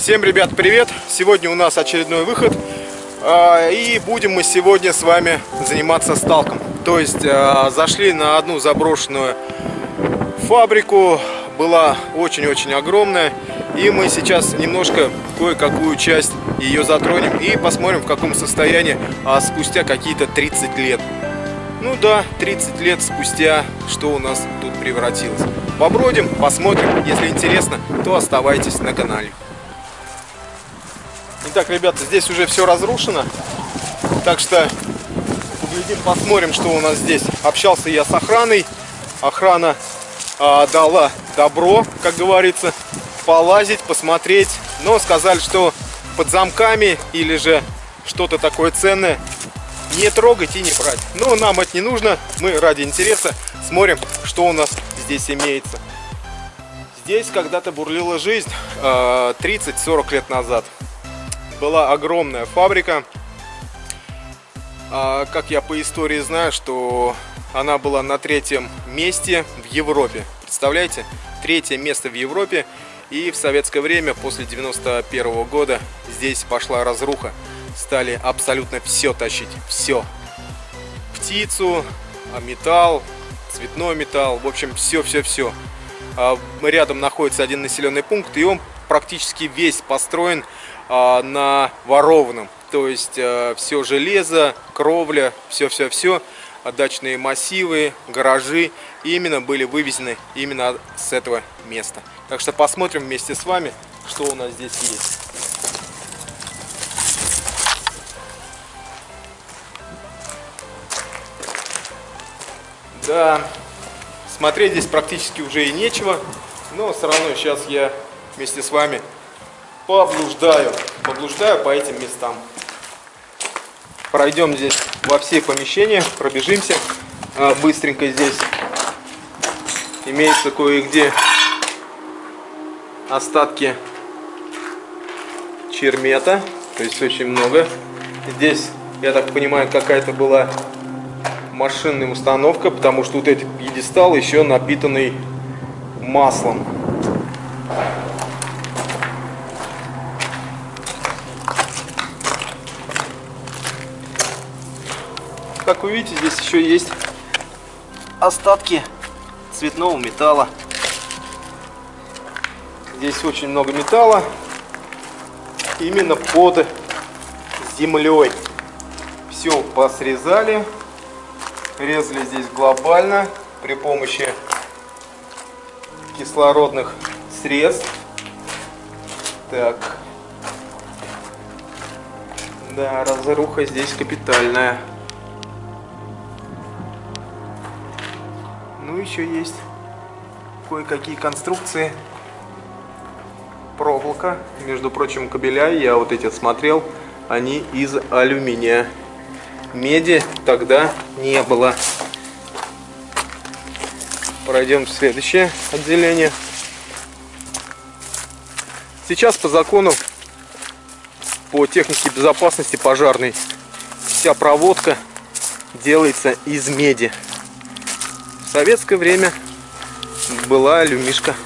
Всем, ребят, привет! Сегодня у нас очередной выход. И будем мы сегодня с вами заниматься сталком. То есть зашли на одну заброшенную фабрику. Была очень-очень огромная. И мы сейчас немножко кое-какую часть ее затронем. И посмотрим, в каком состоянии спустя какие-то 30 лет. Ну да, 30 лет спустя, что у нас тут превратилось. Побродим, посмотрим. Если интересно, то оставайтесь на канале. Итак, ребята, здесь уже все разрушено. Так что поглядим, посмотрим, что у нас здесь. Общался я с охраной. Охрана дала добро, как говорится, полазить, посмотреть. Но сказали, что под замками или же что-то такое ценное не трогать и не брать. Но нам это не нужно. Мы ради интереса смотрим, что у нас здесь имеется. Здесь когда-то бурлила жизнь 30-40 лет назад. Была огромная фабрика. Как я по истории знаю, что она была на 3-м месте в Европе. Представляете? 3-е место в Европе. И в советское время, после 91-го года, здесь пошла разруха. Стали абсолютно все тащить. Все. Птицу, металл, цветной металл. В общем, все. Рядом находится один населенный пункт. И он практически весь построен на ворованном. То есть все железо, кровля, все, дачные массивы, гаражи именно были вывезены именно с этого места. Так что посмотрим вместе с вами, что у нас здесь есть. Да, смотреть здесь практически уже и нечего, но все равно сейчас я вместе с вами поблуждаю по этим местам. Пройдем здесь во все помещения, пробежимся быстренько. Здесь имеется кое-где остатки чермета, то есть очень много. Здесь, я так понимаю, какая-то была машинная установка, потому что вот этот пьедестал еще напитанный маслом. Как вы видите, здесь еще есть остатки цветного металла. Здесь очень много металла именно под землей. Все посрезали. Резали здесь глобально при помощи кислородных средств. Так. Да, разруха здесь капитальная. Ну, еще есть кое-какие конструкции. Проволока. Между прочим, кабеля, я вот эти смотрел, они из алюминия. Меди тогда не было. Пройдем в следующее отделение. Сейчас по закону, по технике безопасности пожарной, вся проводка делается из меди. В советское время была алюмишка.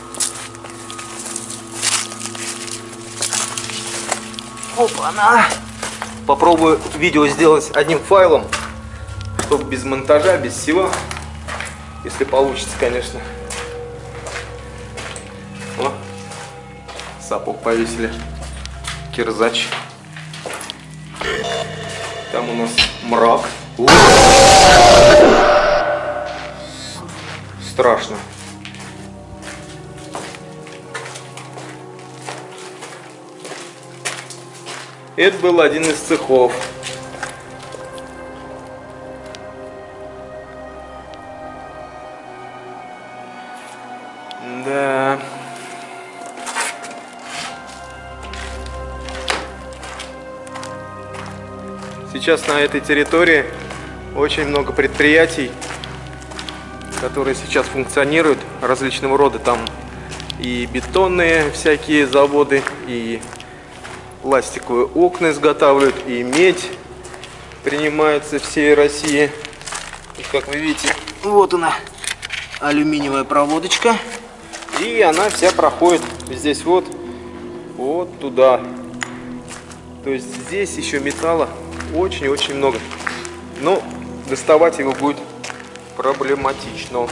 Опа-на! Попробую видео сделать одним файлом, чтобы без монтажа, без всего. Если получится, конечно. О, сапог повесили. Кирзач. Там у нас мрак. Страшно. Это был один из цехов. Да. Сейчас на этой территории очень много предприятий, которые сейчас функционируют различного рода. Там и бетонные всякие заводы, и пластиковые окна изготавливают, и медь принимается всей России. И как вы видите, вот она, алюминиевая проводочка. И она вся проходит здесь вот вот туда. То есть здесь еще металла очень-очень много. Но доставать его будет проблематично.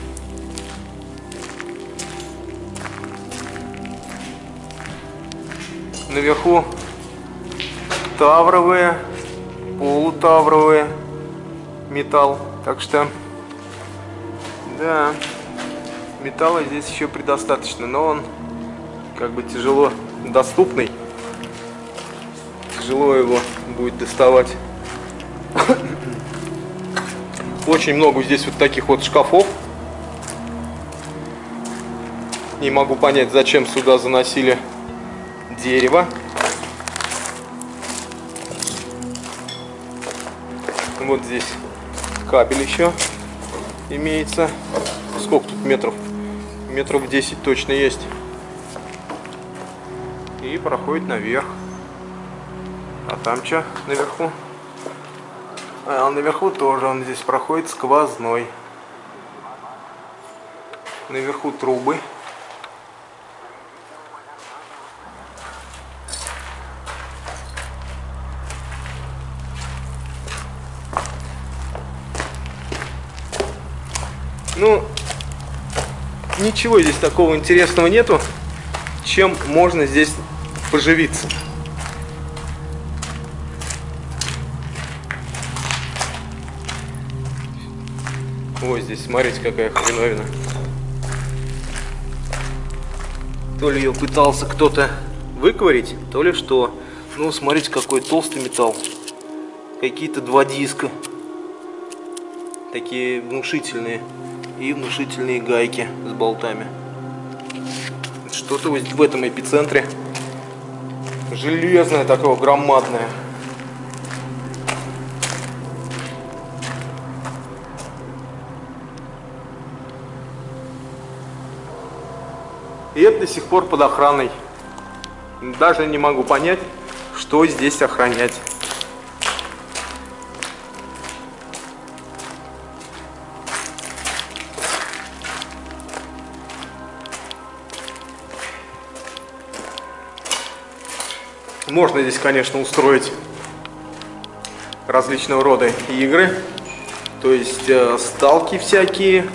Наверху тавровые, полутавровые металл. Так что, да, металла здесь еще предостаточно, но он как бы тяжело доступный. Тяжело его будет доставать. Очень много здесь вот таких вот шкафов. Не могу понять, зачем сюда заносили дерево. Вот здесь кабель еще имеется. Сколько тут метров? Метров 10 точно есть. И проходит наверх. А там что наверху? А наверху тоже он здесь проходит сквозной. Наверху трубы. Ну, ничего здесь такого интересного нету, чем можно здесь поживиться. Ой, здесь смотрите, какая хреновина. То ли ее пытался кто-то выковырить, то ли что. Ну, смотрите, какой толстый металл. Какие-то 2 диска. Такие внушительные. И внушительные гайки с болтами. Что-то в этом эпицентре. Железное такое, громадное. И это до сих пор под охраной. Даже не могу понять, что здесь охранять. Можно здесь, конечно, устроить различного рода игры. То есть сталки всякие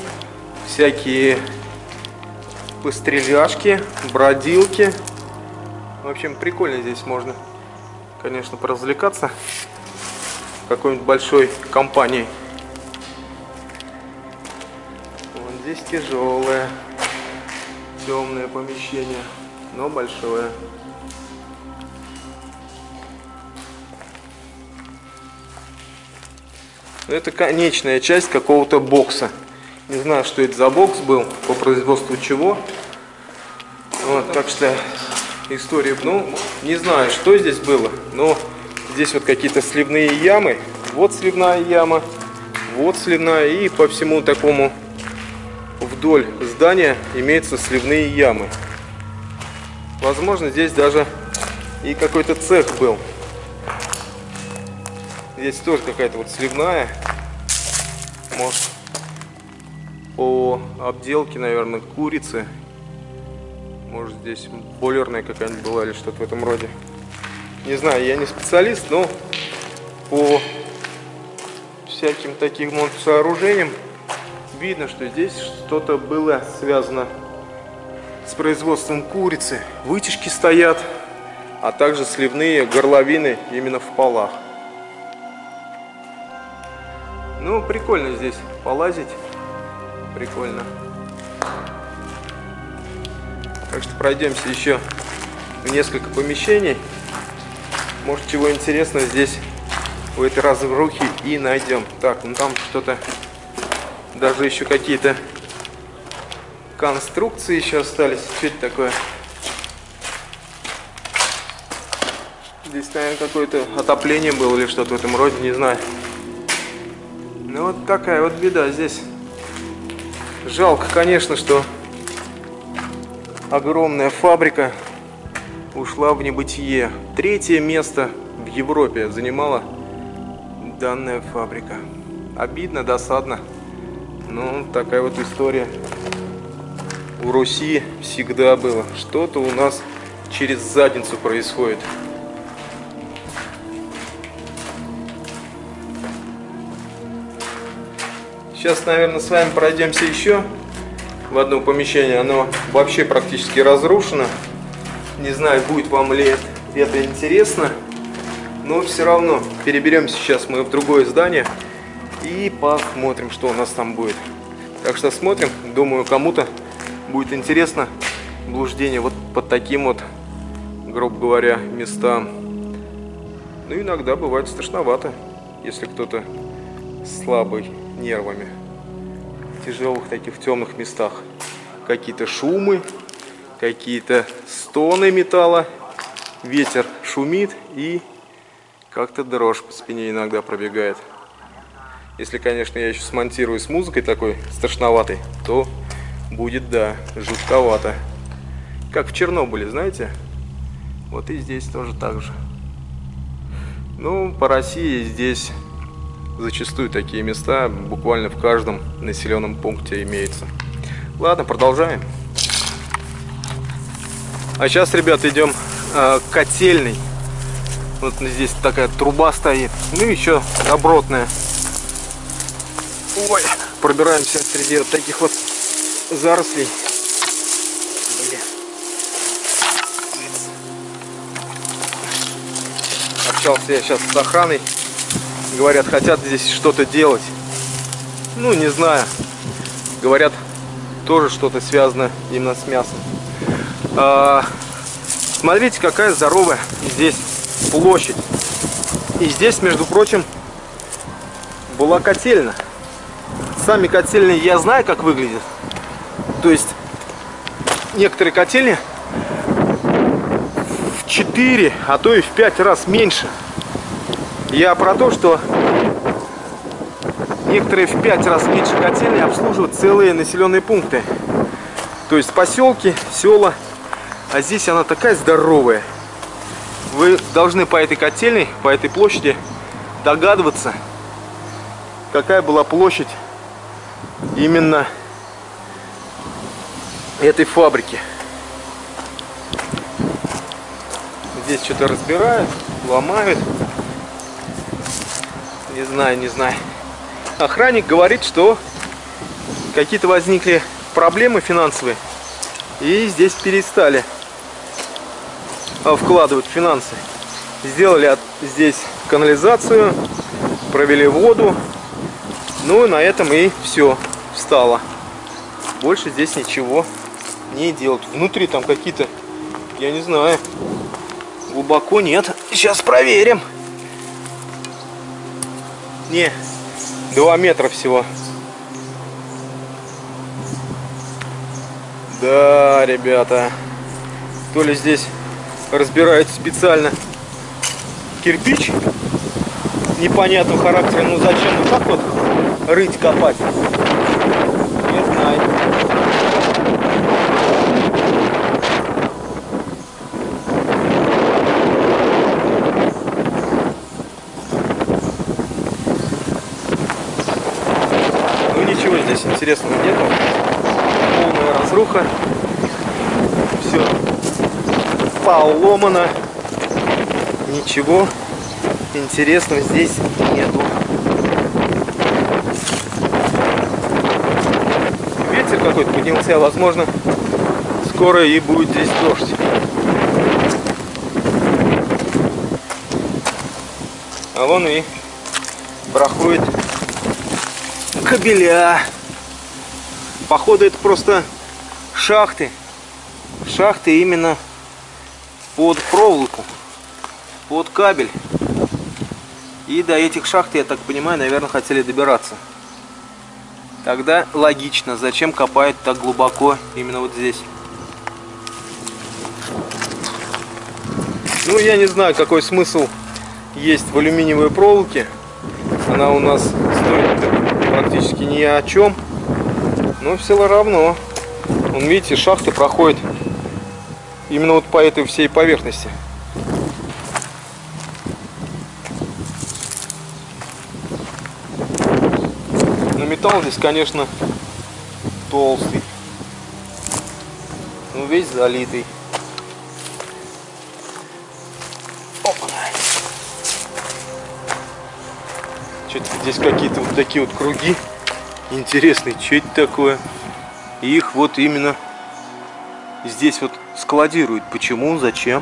постреляшки, бродилки. В общем, прикольно здесь можно, конечно, поразвлекаться в какой-нибудь большой компании. Вот здесь тяжелое, темное помещение, но большое. Это конечная часть какого-то бокса. Не знаю, что это за бокс был, по производству чего. Вот, так что история, ну, не знаю, что здесь было, но здесь вот какие-то сливные ямы. Вот сливная яма, вот сливная, и по всему такому вдоль здания имеются сливные ямы. Возможно, здесь даже и какой-то цех был. Здесь тоже какая-то вот сливная. Может, по обделке, наверное, курицы. Может, здесь бойлерная какая-нибудь была или что-то в этом роде. Не знаю, я не специалист, но по всяким таким вот сооружениям видно, что здесь что-то было связано с производством курицы. Вытяжки стоят, а также сливные горловины именно в полах. Ну, прикольно здесь полазить. Прикольно. Так что пройдемся еще в несколько помещений. Может, чего интересного здесь у этой разрухи и найдем. Так, ну там что-то, даже еще какие-то конструкции еще остались. Что это такое? Здесь, наверное, какое-то отопление было или что-то в этом роде, не знаю. Ну вот такая вот беда здесь. Жалко, конечно, что огромная фабрика ушла в небытие. 3-е место в Европе занимала данная фабрика. Обидно, досадно. Ну, такая вот история. У Руси всегда было. Что-то у нас через задницу происходит. Сейчас, наверное, с вами пройдемся еще в одно помещение. Оно вообще практически разрушено. Не знаю, будет вам ли это интересно, но все равно переберемся сейчас мы в другое здание и посмотрим, что у нас там будет. Так что смотрим. Думаю, кому-то будет интересно блуждение вот под таким вот, грубо говоря, местам. Ну, иногда бывает страшновато, если кто-то слабый нервами. В тяжелых таких темных местах. Какие-то шумы, какие-то стоны металла, ветер шумит и как-то дрожь по спине иногда пробегает. Если, конечно, я еще смонтирую с музыкой такой страшноватой, то будет, да, жутковато. Как в Чернобыле, знаете? Вот и здесь тоже так же. Ну, по России здесь зачастую такие места буквально в каждом населенном пункте имеются. Ладно, продолжаем. А сейчас, ребят, идем к котельной. Вот здесь такая труба стоит. Ну и еще добротная. Ой, пробираемся среди вот таких вот зарослей. Блин. Общался я сейчас с охраной. Говорят, хотят здесь что-то делать. Ну, не знаю. Говорят, тоже что-то связано именно с мясом. Смотрите, какая здоровая здесь площадь. И здесь, между прочим, была котельная. Сами котельные я знаю, как выглядят. То есть, некоторые котельни в 4, а то и в 5 раз меньше. Я про то, что некоторые в 5 раз меньше котельни обслуживают целые населенные пункты. То есть поселки, села. А здесь она такая здоровая. Вы должны по этой котельной, по этой площади догадываться, какая была площадь именно этой фабрики. Здесь что-то разбирают, ломают. Не знаю, не знаю. Охранник говорит, что какие-то возникли проблемы финансовые, и здесь перестали вкладывать финансы. Сделали здесь канализацию, провели воду. Ну и на этом и все встало. Больше здесь ничего не делают. Внутри там какие-то, я не знаю, глубоко нет. Сейчас проверим. Не, 2 метра всего. Да, ребята, то ли здесь разбирают специально кирпич непонятного характера. Ну зачем вот так вот рыть, копать? Не знаю. Ну ничего здесь интересного нету. Полная разруха. Все поломано. Ничего интересного здесь нету. Ветер какой-то поднялся, возможно, скоро и будет здесь дождь. А вон и проходит кабеля. Походу это просто шахты. Шахты именно под проволоку, под кабель. И до этих шахт, я так понимаю, наверное, хотели добираться. Тогда логично, зачем копают так глубоко именно вот здесь. Ну, я не знаю, какой смысл есть в алюминиевой проволоке. Она у нас стоит практически ни о чем. Но все равно. Вон, видите, шахты проходят именно вот по этой всей поверхности. Но металл здесь, конечно, толстый. Ну, весь залитый. Что-то здесь какие-то вот такие вот круги интересные. Что это такое? И их вот именно здесь вот складируют. Почему? Зачем?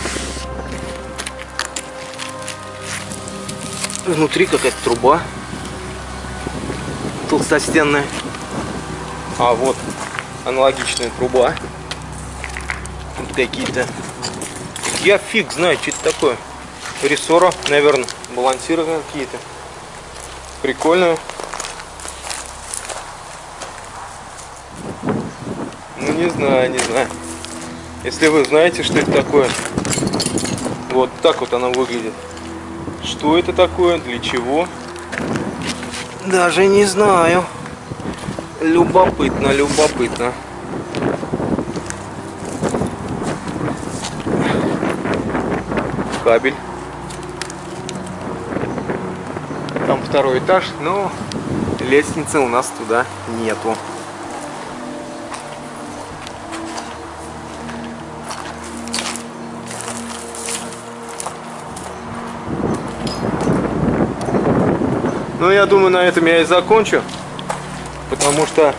Внутри какая-то труба толстостенная. А вот аналогичная труба. Тут какие-то... Я фиг знаю, что это такое. Рессора, наверное, балансиры какие-то. Прикольно. Ну, не знаю, не знаю. Если вы знаете, что это такое. Вот так вот оно выглядит. Что это такое? Для чего? Даже не знаю. Любопытно, любопытно. Кабель. Там второй этаж, но лестницы у нас туда нету. Ну, я думаю, на этом я и закончу, потому что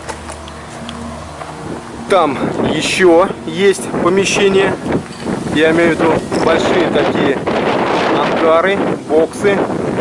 там еще есть помещение. Я имею в виду большие такие ангары, боксы.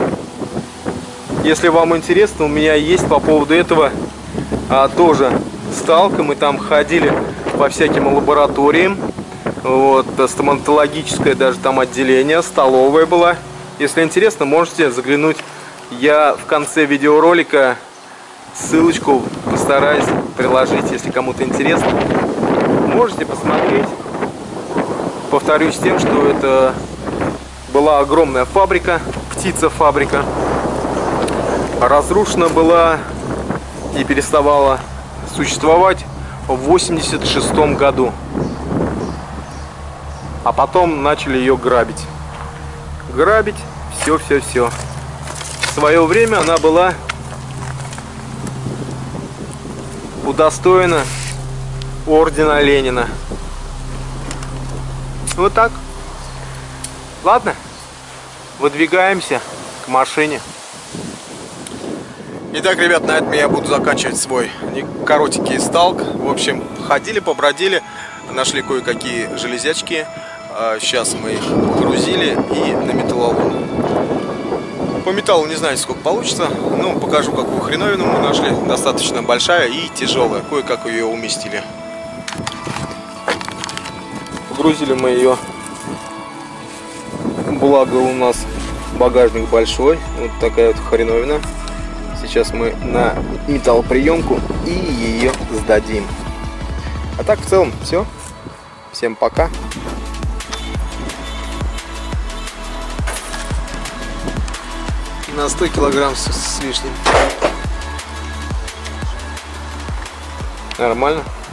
Если вам интересно, у меня есть по поводу этого тоже сталка. Мы там ходили по всяким лабораториям. Вот, стоматологическое даже там отделение, столовая была. Если интересно, можете заглянуть. Я в конце видеоролика ссылочку постараюсь приложить, если кому-то интересно. Можете посмотреть. Повторюсь тем, что это была огромная фабрика, птицефабрика. Разрушена была и переставала существовать в 1986 году. А потом начали ее грабить. Грабить, все. В свое время она была удостоена ордена Ленина. Вот так. Ладно, выдвигаемся к машине. Итак, ребят, на этом я буду заканчивать свой коротенький сталк. В общем, ходили, побродили, нашли кое-какие железячки. Сейчас мы их погрузили и на металлолом. По металлу не знаю, сколько получится, но покажу, какую хреновину мы нашли. Достаточно большая и тяжелая, кое-как ее уместили. Погрузили мы ее, благо у нас багажник большой, вот такая вот хреновина. Сейчас мы на металлоприемку и ее сдадим. А так в целом все. Всем пока. На 100 килограмм с лишним. Нормально.